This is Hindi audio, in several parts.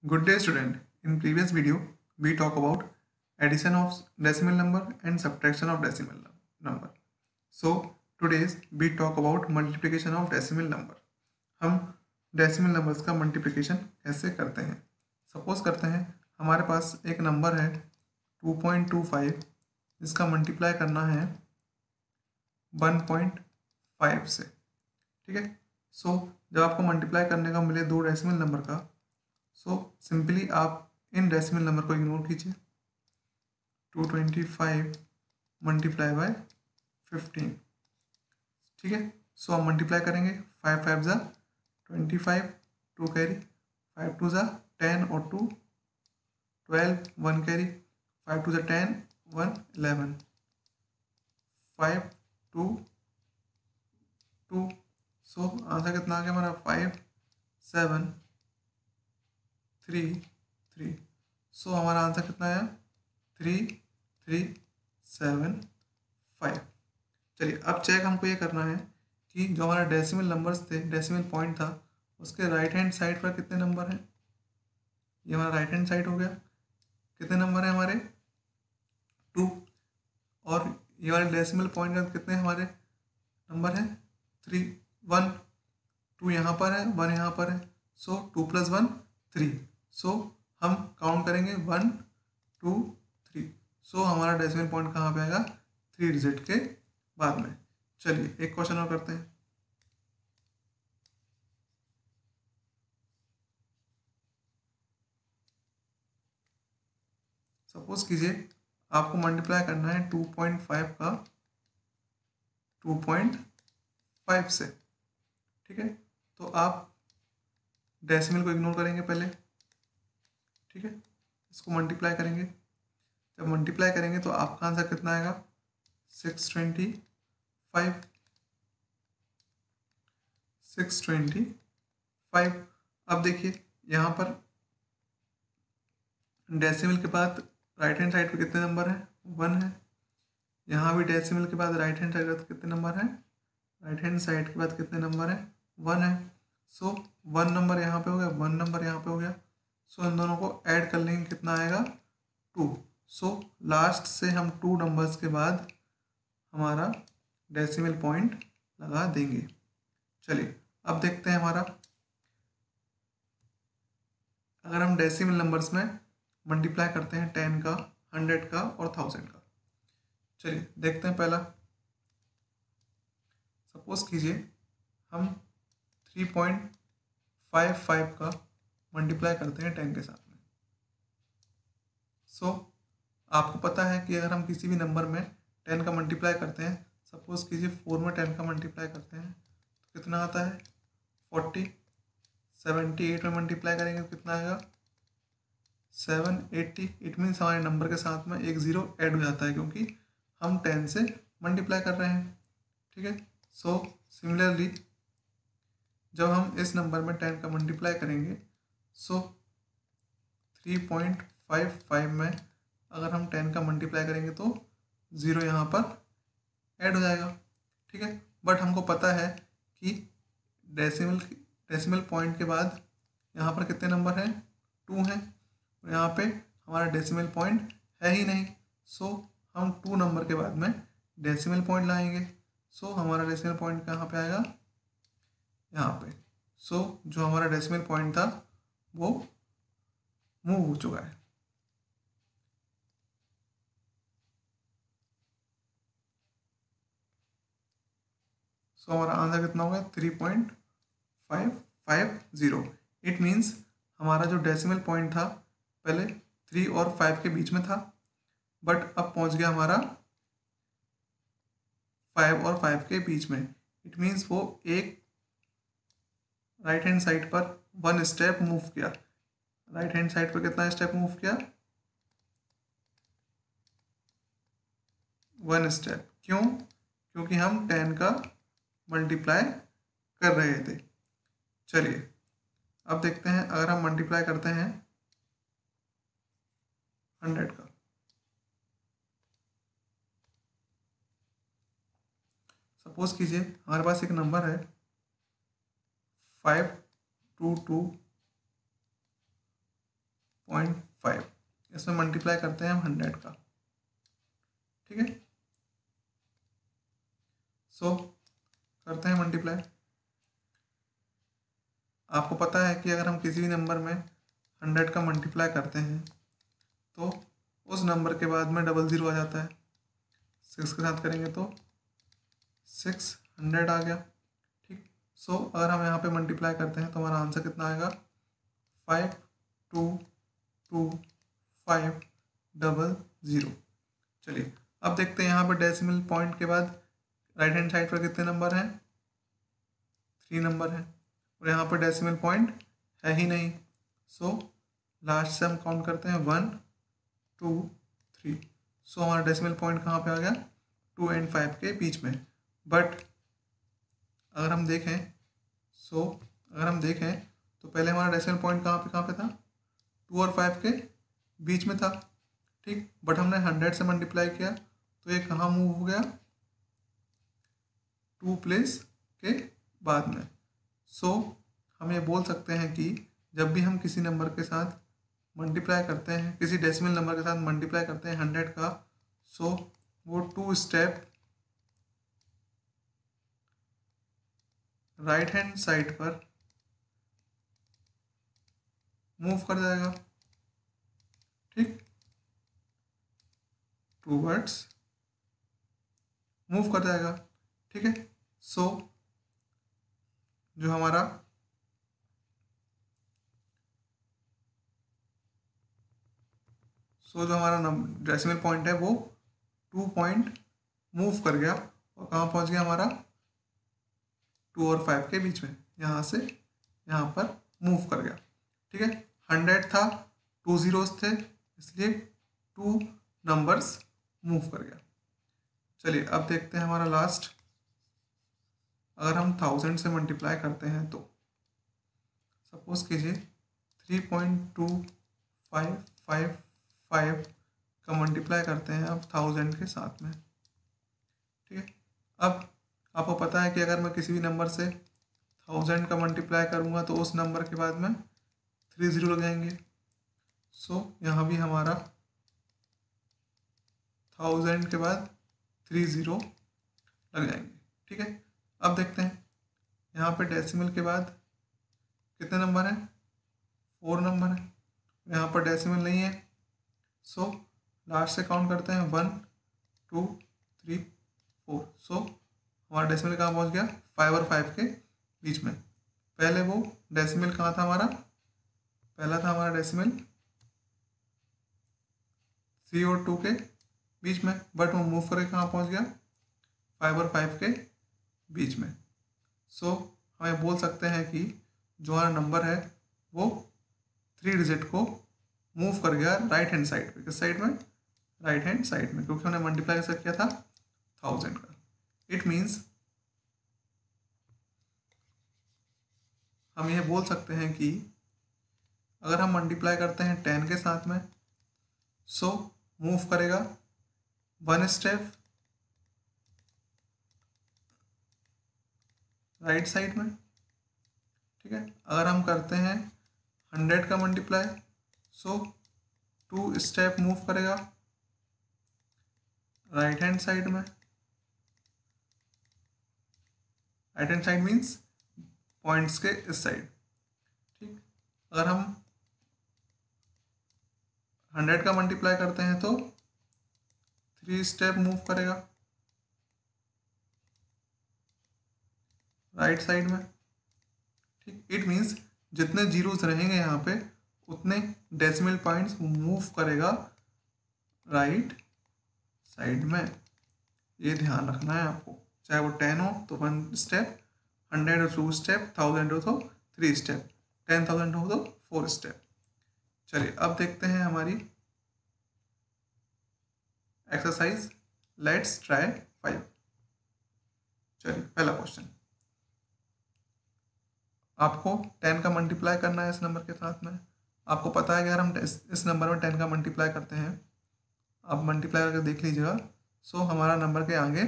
Good day student. In previous video, we talk about addition of decimal number and subtraction of decimal number. So today's we talk about multiplication of decimal number. हम decimal numbers का multiplication कैसे करते हैं? Suppose करते हैं हमारे पास एक नंबर है 2.25 जिसका मल्टीप्लाई करना है 1.5 से, ठीक है। सो जब आपको मल्टीप्लाई करने का मिले दो डेसिमल नंबर का, सो सिंपली आप इन डेसिमल नंबर को इग्नोर कीजिए। 225 मल्टीप्लाई बाय 15, ठीक है। सो हम मल्टीप्लाई करेंगे 5 5 ज़ा 25, 2 कैरी, 5 2 ज़ा 10 और 2 12, 1 कैरी, 5 2 ज़ा 10, 1 11, 5 2 2। सो आंसर कितना आ गया हमारा 5 7 3 3। सो हमारा आंसर कितना आया 3 3 7 5। चलिए अब चेक हमको ये करना है कि जो हमारा डेसिमल नंबर्स थे, डेसिमल पॉइंट था, उसके राइट हैंड साइड पर कितने नंबर हैं। ये हमारा राइट हैंड साइड हो गया। कितने नंबर हैं हमारे 2, और ये वाले डेसिमल पॉइंट का कितने हमारे नंबर हैं 3 1 2 यहाँ पर है, 1 यहाँ पर है। सो 2 + 1 3। सो हम काउंट करेंगे 1 2 3। सो हमारा डेसिमल पॉइंट कहाँ पे आएगा 3 डिजिट के बाद में। चलिए एक क्वेश्चन और करते हैं। सपोज कीजिए आपको मल्टीप्लाई करना है 2.5 का 2.5 से, ठीक है। तो आप डेसिमल को इग्नोर करेंगे पहले, ठीक है। इसको मल्टीप्लाई करेंगे। जब मल्टीप्लाई करेंगे तो आपका आंसर कितना आएगा 625 625। अब देखिए यहाँ पर डेसिमल के बाद राइट हैंड साइड पे कितने नंबर हैं 1 है। यहाँ भी डेसिमल के बाद राइट हैंड साइड पर कितने नंबर हैं, राइट हैंड साइड के बाद कितने नंबर हैं 1 है। सो 1 नंबर यहाँ पे हो गया, 1 नंबर यहाँ पे हो गया। सो इन दोनों को ऐड कर लेंगे, कितना आएगा 2। सो लास्ट से हम 2 नंबर्स के बाद हमारा डेसिमल पॉइंट लगा देंगे। चलिए अब देखते हैं हमारा, अगर हम डेसिमल नंबर्स में मल्टीप्लाई करते हैं 10 का, 100 का और 1000 का। चलिए देखते हैं। पहला सपोज कीजिए हम 3.55 का मल्टीप्लाई करते हैं 10 के साथ में। सो आपको पता है कि अगर हम किसी भी नंबर में 10 का मल्टीप्लाई करते हैं, सपोज कीजिए 4 में 10 का मल्टीप्लाई करते हैं तो कितना आता है 40। 78 में मल्टीप्लाई करेंगे तो कितना आएगा 780। इट मीन्स हमारे नंबर के साथ में एक ज़ीरो ऐड हो जाता है क्योंकि हम 10 से मल्टीप्लाई कर रहे हैं, ठीक है। सो सिमिलरली जब हम इस नंबर में 10 का मल्टीप्लाई करेंगे, सो 3.55 में अगर हम 10 का मल्टीप्लाई करेंगे तो ज़ीरो यहाँ पर ऐड हो जाएगा, ठीक है। बट हमको पता है कि डेसिमल पॉइंट के बाद यहाँ पर कितने नंबर हैं 2 हैं, और यहाँ पे हमारा डेसिमल पॉइंट है ही नहीं। सो हम 2 नंबर के बाद में डेसिमल पॉइंट लाएंगे। सो हमारा डेसिमल पॉइंट कहाँ पे आएगा यहाँ पे। सो जो हमारा डेसिमल पॉइंट था वो मूव हो चुका है। सो हमारा आंसर कितना होगा 3.550। इट मीन्स हमारा जो डेसिमल पॉइंट था पहले 3 और 5 के बीच में था, बट अब पहुंच गया हमारा 5 और 5 के बीच में। इट मीन्स वो एक राइट हैंड साइड पर 1 स्टेप मूव किया। राइट हैंड साइड पर कितना स्टेप मूव किया 1 स्टेप। क्यों? क्योंकि हम 10 का मल्टीप्लाई कर रहे थे। चलिए अब देखते हैं, अगर हम मल्टीप्लाई करते हैं 100 का, सपोज कीजिए हमारे पास एक नंबर है 522 0.5, इसमें मल्टीप्लाई करते हैं हम 100 का, ठीक है। सो करते हैं मल्टीप्लाई। आपको पता है कि अगर हम किसी भी नंबर में 100 का मल्टीप्लाई करते हैं तो उस नंबर के बाद में 00 आ जाता है। 6 के साथ करेंगे तो 600 आ गया, ठीक। सो अगर हम यहाँ पे मल्टीप्लाई करते हैं तो हमारा आंसर कितना आएगा, 522500। चलिए अब देखते हैं यहाँ पे डेसिमल पॉइंट के बाद राइट हैंड साइड पर कितने नंबर हैं, 3 नंबर हैं, और यहाँ पर डेसिमल पॉइंट है ही नहीं। सो लास्ट से हम काउंट करते हैं 1 2 3। सो हमारा डेसिमल पॉइंट कहाँ पे आ गया, 2 और 5 के बीच में। बट अगर हम देखें तो पहले हमारा डेसिमल पॉइंट कहाँ पे था, 2 और 5 के बीच में था, ठीक। बट हमने 100 से मल्टीप्लाई किया तो ये कहाँ मूव हो गया, 2 प्लेस के बाद में। सो हम ये बोल सकते हैं कि जब भी हम किसी नंबर के साथ मल्टीप्लाई करते हैं, किसी डेसिमल नंबर के साथ मल्टीप्लाई करते हैं 100 का, सो वो 2 स्टेप राइट हैंड साइड पर मूव कर जाएगा, ठीक, टूवर्ड्स मूव कर जाएगा, ठीक है। सो जो हमारा डेसिमल पॉइंट है वो 2 पॉइंट मूव कर गया और कहाँ पहुँच गया हमारा, 2 और 5 के बीच में, यहाँ से यहाँ पर मूव कर गया, ठीक है। 100 था, 2 zeros थे, इसलिए 2 नंबर्स मूव कर गया। चलिए अब देखते हैं हमारा लास्ट। अगर हम 1000 से मल्टीप्लाई करते हैं तो सपोज कीजिए 3.2555 का मल्टीप्लाई करते हैं अब 1000 के साथ में, ठीक है। अब आपको पता है कि अगर मैं किसी भी नंबर से 1000 का मल्टीप्लाई करूँगा तो उस नंबर के बाद में 3 0 लग जाएंगे। सो यहाँ भी हमारा 1000 के बाद 3 0 लग जाएंगे, ठीक है। अब देखते हैं यहाँ पे डेसिमल के बाद कितने नंबर हैं, 4 नंबर हैं, यहाँ पर डेसिमल नहीं है। सो लास्ट से काउंट करते हैं 1 2 3 4। सो हमारा डेसिमल कहाँ पहुँच गया, 5 और 5 के बीच में। पहले वो डेसिमल कहाँ था हमारा, पहला था हमारा डेसिमल 3 और 2 के बीच में, बट वो मूव करके कहाँ पहुँच गया, 5 और 5 के बीच में। सो हमें बोल सकते हैं कि जो हमारा नंबर है वो 3 डिजिट को मूव कर गया राइट हैंड साइड पे। किस साइड में, राइट हैंड साइड में, क्योंकि हमने मल्टीप्लाई कैसे किया था 1000 का। इट मीन्स हम ये बोल सकते हैं कि अगर हम मल्टीप्लाई करते हैं 10 के साथ में, सो मूव करेगा 1 स्टेप राइट साइड में, ठीक है। अगर हम करते हैं 100 का मल्टीप्लाई, सो 2 स्टेप मूव करेगा राइट हैंड साइड में। Right hand side means points के इस साइड, ठीक। अगर हम 100 का मल्टीप्लाई करते हैं तो 3 स्टेप मूव करेगा राइट साइड में, ठीक। इट मीन्स जितने जीरोस रहेंगे यहाँ पे उतने डेसिमल पॉइंट्स मूव करेगा राइट साइड में। ये ध्यान रखना है आपको, चाहे वो 10 हो तो 1 स्टेप, 100 हो 2 स्टेप, 1000 हो तो 3 स्टेप, 10,000 हो तो 4 स्टेप। चलिए अब देखते हैं हमारी एक्सरसाइज लेट्स ट्राई 5। चलिए पहला क्वेश्चन, आपको 10 का मल्टीप्लाई करना है इस नंबर के साथ में। आपको पता है कि अगर हम इस नंबर में 10 का मल्टीप्लाई करते हैं, आप मल्टीप्लाई करके देख लीजिएगा। सो हमारा नंबर के आगे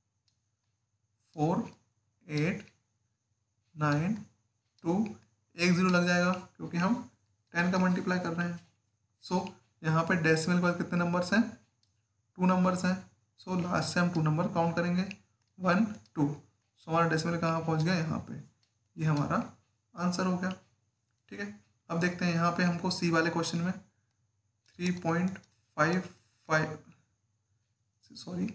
4 8 9 2 1 0 लग जाएगा, क्योंकि हम 10 का मल्टीप्लाई कर रहे हैं। सो यहाँ पे डेसिमल के बाद कितने नंबर्स हैं, 2 नंबर्स हैं। सो लास्ट से हम 2 नंबर काउंट करेंगे, 1 2। सो हमारा डेसिमल कहाँ पहुँच गया, यहाँ पे। ये हमारा आंसर हो गया। ठीक है, अब देखते हैं यहाँ पे हमको सी वाले क्वेश्चन में 3.55 सॉरी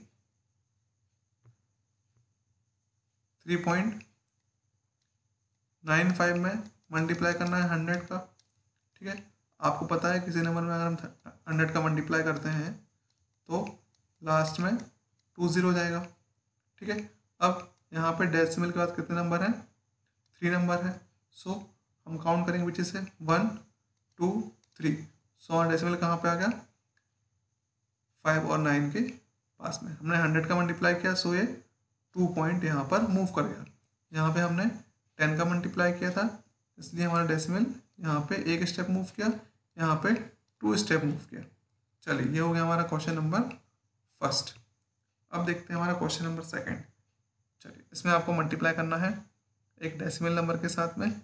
3.95 में मल्टीप्लाई करना है 100 का। ठीक है, आपको पता है किसी नंबर में अगर हम 100 का मल्टीप्लाई करते हैं तो लास्ट में 20 हो जाएगा। ठीक है, अब यहाँ पे डेसिमल के बाद कितने नंबर हैं, 3 नंबर है। सो हम काउंट करेंगे पीछे से 1 2 3। सो हमारा डेसिमल कहाँ पे आ गया, 5 और 9 के पास में। हमने 100 का मल्टीप्लाई किया, सो ये 2 पॉइंट यहाँ पर मूव कर गया। यहाँ पे हमने 10 का मल्टीप्लाई किया था, इसलिए हमारा डेसिमल यहाँ पे एक स्टेप मूव किया, यहाँ पे 2 स्टेप मूव किया। चलिए, ये हो गया हमारा क्वेश्चन नंबर फर्स्ट। अब देखते हैं हमारा क्वेश्चन नंबर सेकंड। चलिए, इसमें आपको मल्टीप्लाई करना है एक डेसिमल नंबर के साथ में।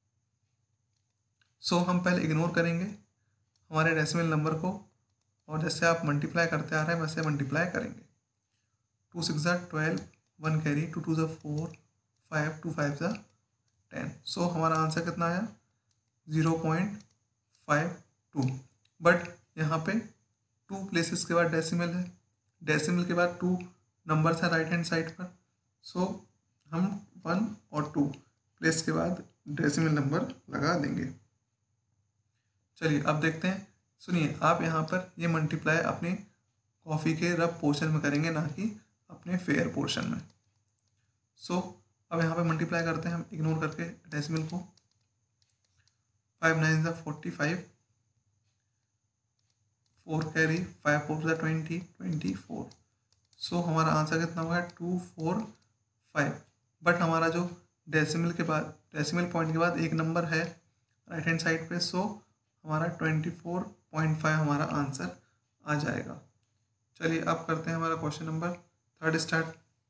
सो हम पहले इग्नोर करेंगे हमारे डेसिमल नंबर को, और जैसे आप मल्टीप्लाई करते आ रहे हैं वैसे मल्टीप्लाई करेंगे। 2 6 12, 1 कैरी, 2 2 4, 5 2 5 10। सो हमारा आंसर कितना आया, 0.52। बट यहाँ पे 2 प्लेसेस के बाद डेसिमल है, डेसिमल के बाद 2 नंबर्स हैं राइट हैंड साइड पर। सो हम 1 और 2 प्लेस के बाद डेसिमल नंबर लगा देंगे। चलिए, अब देखते हैं। सुनिए, आप यहाँ पर ये मल्टीप्लाई अपने कॉफ़ी के रफ पोर्शन में करेंगे, ना कि अपने फेयर पोर्शन में। सो अब यहाँ पे मल्टीप्लाई करते हैं हम इग्नोर करके डेसिमल को। 5 9 45, 4 कैरी, 5 4 20 24। सो हमारा आंसर कितना होगा, 245। बट हमारा जो डेसिमल के बाद, डेसिमल पॉइंट के बाद एक नंबर है राइट हैंड साइड पे, सो हमारा 24.5 हमारा आंसर आ जाएगा। चलिए, अब करते हैं हमारा question number third start.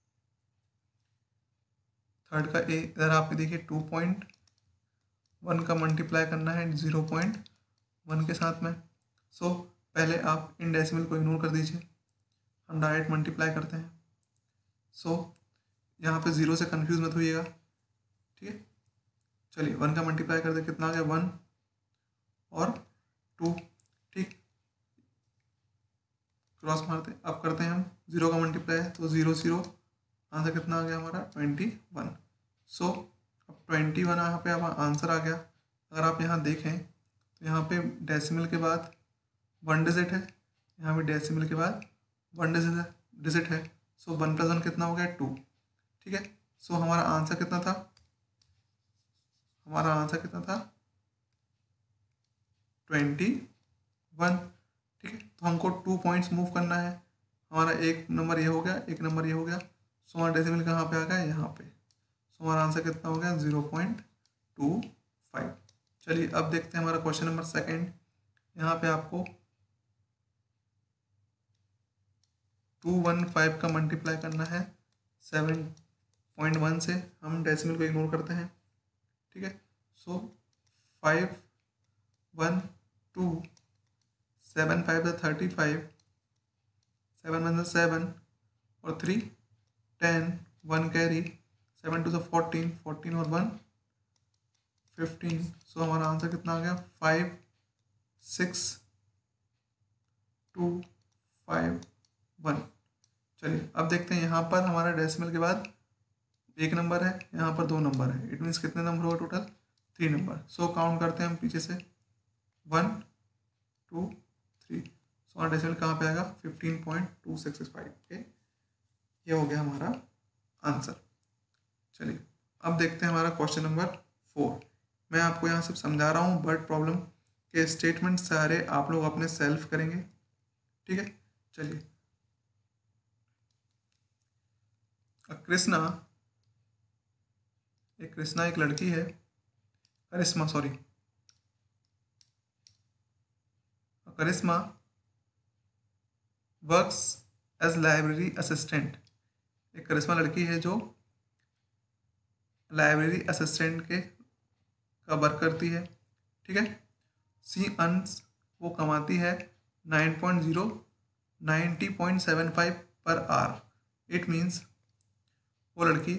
Third का ए इधर आपके देखिए 2.1 का मल्टीप्लाई करना है 0.1 के साथ में। सो पहले आप इन डेसिमल को इग्नोर कर दीजिए, हम डायरेक्ट मल्टीप्लाई करते हैं। सो यहाँ पे 0 से कंफ्यूज मत होइएगा। ठीक है, चलिए 1 का मल्टीप्लाई कर दे, कितना आ गया, 1 और 2। ठीक, क्रॉस मारते, अब करते हैं हम 0 का मल्टीप्लाई, तो 0 0, आंसर कितना आ गया हमारा, 21। सो अब 21 यहाँ पे अब आंसर आ गया। अगर आप यहाँ देखें तो यहाँ पे डेसिमल के बाद 1 डिजिट है, यहाँ पे डेसिमल के बाद 1 डिजिट है। सो 1 + 1 कितना हो गया, 2। ठीक है, सो हमारा आंसर कितना था, हमारा आंसर कितना था, 21। ठीक है, तो हमको 2 पॉइंट्स मूव करना है। हमारा एक नंबर ये हो गया, एक नंबर ये हो गया। सो हमारा डेसिमल कहाँ पे आ गया, यहाँ पे। सो हमारा आंसर कितना हो गया, 0.25। चलिए, अब देखते हैं हमारा क्वेश्चन नंबर सेकंड। यहाँ पे आपको 215 का मल्टीप्लाई करना है 7.1 से। हम डेसिमल को इग्नोर करते हैं। ठीक है, सो 5 1 2, 7 5 35, 7 1 7 और 3 10, 1 कैरी, 7 2 14, 14 और 1 15। सो हमारा आंसर कितना आ गया, 5 6 2 5 1। चलिए, अब देखते हैं यहाँ पर हमारा डेसिमल के बाद एक नंबर है, यहाँ पर 2 नंबर है। इट मीन्स कितने नंबर हुआ टोटल, 3 नंबर। सो काउंट करते हैं हम पीछे से, 1 2 3। सो हमारा डेसिमल कहाँ पे आएगा, 15.265 के। ये हो गया हमारा आंसर। चलिए, अब देखते हैं हमारा क्वेश्चन नंबर 4। मैं आपको यहाँ सिर्फ समझा रहा हूँ, बट प्रॉब्लम के स्टेटमेंट सारे आप लोग अपने सेल्फ करेंगे। ठीक है, चलिए। कृष्णा एक लड़की है, Karishma works as library assistant. एक करिश्मा लड़की है जो लाइब्रेरी असिस्टेंट का वर्क करती है। ठीक है, सी अर्न्स वो कमाती है 90.75 पर आवर। इट मीन्स वो लड़की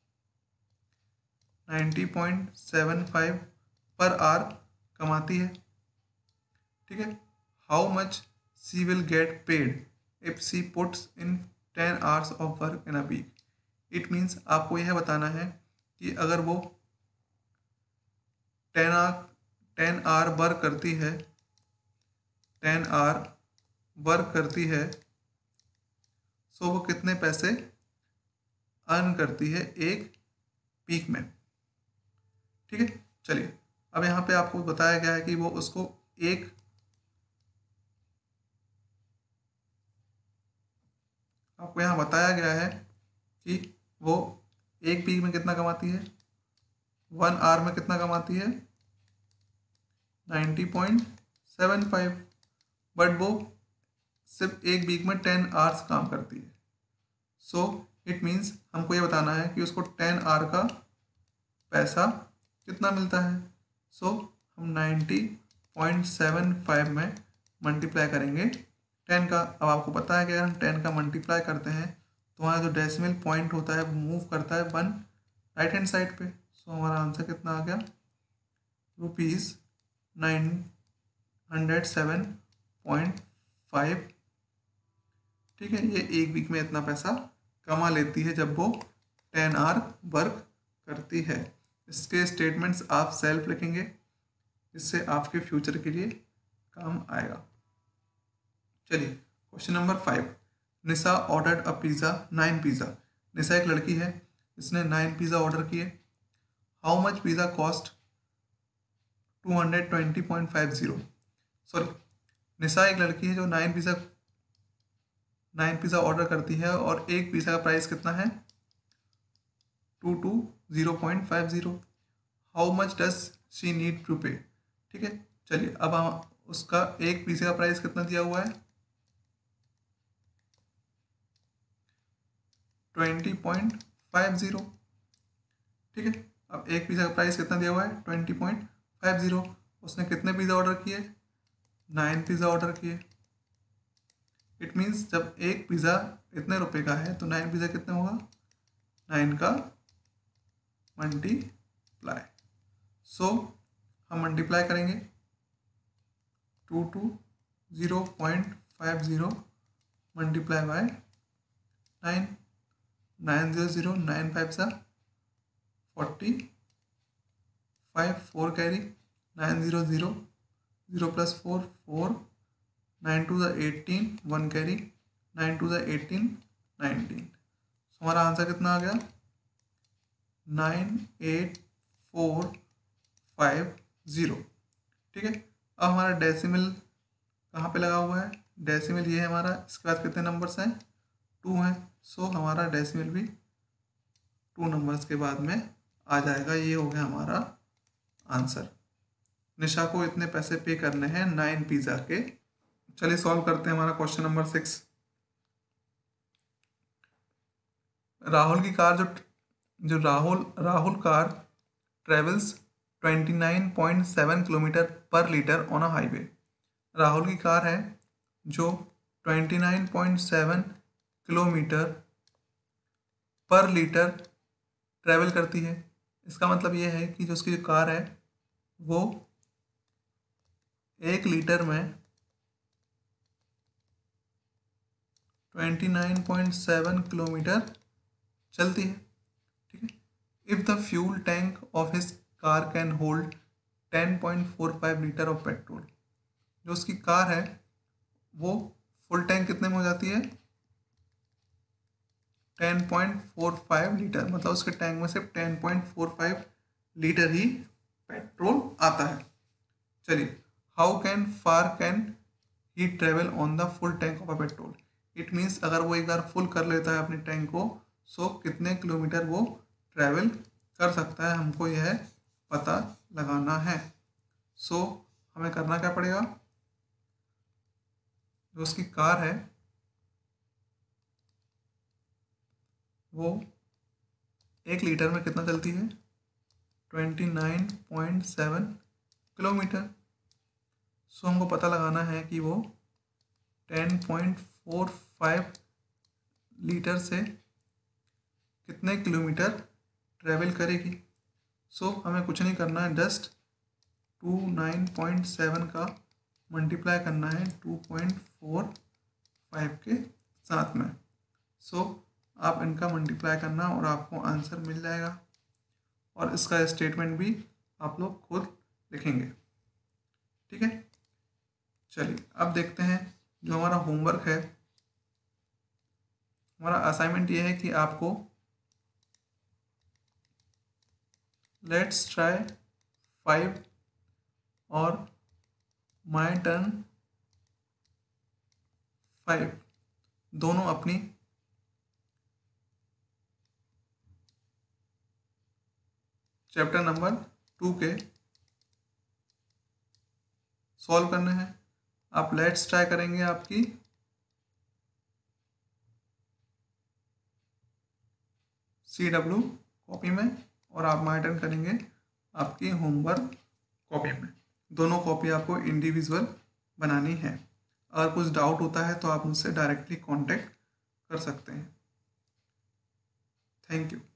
90.75 पर आवर कमाती है। ठीक है। How much she will get paid if she puts in 10 hours of work in a week. It means आपको यह बताना है कि अगर वो 10 आवर वर्क करती है, 10 आवर वर्क करती है, सो वो कितने पैसे अर्न करती है एक वीक में। ठीक है। चलिए, अब यहाँ पे आपको बताया गया है कि वो उसको आपको यहाँ बताया गया है कि वो एक वीक में कितना कमाती है, 1 आवर में कितना कमाती है, 90.75। बट वो सिर्फ एक वीक में 10 आवर्स काम करती है। सो इट मीन्स हमको ये बताना है कि उसको 10 आवर का पैसा कितना मिलता है। सो हम 90.75 में मल्टीप्लाई करेंगे 10 का। अब आपको पता है कि अगर हम 10 का मल्टीप्लाई करते हैं तो हमारा जो डेसिमल पॉइंट होता है वो मूव करता है 1 राइट हैंड साइड पे। सो हमारा आंसर कितना आ गया, ₹907.5। ठीक है। ये एक वीक में इतना पैसा कमा लेती है जब वो 10 आवर वर्क करती है। इसके स्टेटमेंट्स आप सेल्फ लिखेंगे, इससे आपके फ्यूचर के लिए काम आएगा। चलिए, question number 5। Nisha ordered a pizza 9 pizza. Nisha एक लड़की है, इसने 9 पिज़्ज़ा ऑर्डर किए। How much pizza cost 220.50। Sorry, Nisha एक लड़की है जो 9 पिज़्ज़ा ऑर्डर करती है और एक पिज़्ज़ा का प्राइस कितना है, 220.50। How much does she need to pay. ठीक है। चलिए, अब हम उसका एक पिज़्ज़ा का प्राइस कितना दिया हुआ है, 20.50। ठीक है। अब एक पिज़्ज़ा का प्राइस कितना दिया हुआ है, 20.50। उसने कितने पिज़्ज़ा ऑर्डर किए, 9 पिज़्ज़ा ऑर्डर किए। इट मीन्स जब एक पिज़्ज़ा इतने रुपए का है तो 9 पिज़्ज़ा कितने होगा, 9 का मल्टीप्लाई। सो हम मल्टीप्लाई करेंगे 220.50 multiply by 9, 900, 9 5 45, 4 carry, 900, 0 plus 4 4, 9 2 18, 1 carry, 9 2 18, 19। हमारा आंसर कितना आ गया, 98450। ठीक है। अब हमारा डेसिमल कहाँ पे लगा हुआ है, डेसिमल ये है हमारा। इसके बाद कितने नंबर्स हैं, 2 हैं। सो हमारा डेसिमल भी 2 नंबर्स के बाद में आ जाएगा। ये हो गया हमारा आंसर। निशा को इतने पैसे पे करने हैं 9 पिज़्ज़ा के। चलिए सॉल्व करते हैं हमारा क्वेश्चन नंबर 6। राहुल की कार जो Rahul car travels 29.7 kilometre per litre on a highway. Rahul की कार है जो 29.7 किलोमीटर पर लीटर ट्रेवल करती है। इसका मतलब ये है कि जो उसकी जो कार है वो 1 लीटर में 29.7 किलोमीटर चलती है। ठीक है। If the fuel tank of his car can hold 10.45 litre of petrol. जो उसकी कार है वो फुल टैंक कितने में हो जाती है, 10.45 लीटर। मतलब उसके टैंक में सिर्फ 10.45 लीटर ही पेट्रोल आता है। चलिए, how far can he travel on the full tank of a petrol. It means अगर वो एक बार फुल कर लेता है अपने टैंक को, सो कितने किलोमीटर वो ट्रैवल कर सकता है, हमको यह पता लगाना है। सो हमें करना क्या पड़ेगा, जो उसकी कार है वो 1 लीटर में कितना चलती है, 29.7 किलोमीटर। सो हमको पता लगाना है कि वो 10.45 लीटर से कितने किलोमीटर ट्रेवल करेगी। सो हमें कुछ नहीं करना है, जस्ट 29.7 का मल्टीप्लाई करना है 2.45 के साथ में। सो आप इनका मल्टीप्लाई करना और आपको आंसर मिल जाएगा, और इसका स्टेटमेंट भी आप लोग खुद लिखेंगे। ठीक है, चलिए अब देखते हैं जो हमारा होमवर्क है। हमारा असाइनमेंट ये है कि आपको लेट्स ट्राई 5 और माय टर्न 5 दोनों अपनी चैप्टर नंबर 2 के सॉल्व करने हैं। आप लेट्स ट्राई करेंगे आपकी CW कॉपी में, और आप माय टर्न करेंगे आपकी होमवर्क कॉपी में। दोनों कॉपी आपको इंडिविजुअल बनानी है। अगर कुछ डाउट होता है तो आप मुझसे डायरेक्टली कांटेक्ट कर सकते हैं। Thank you.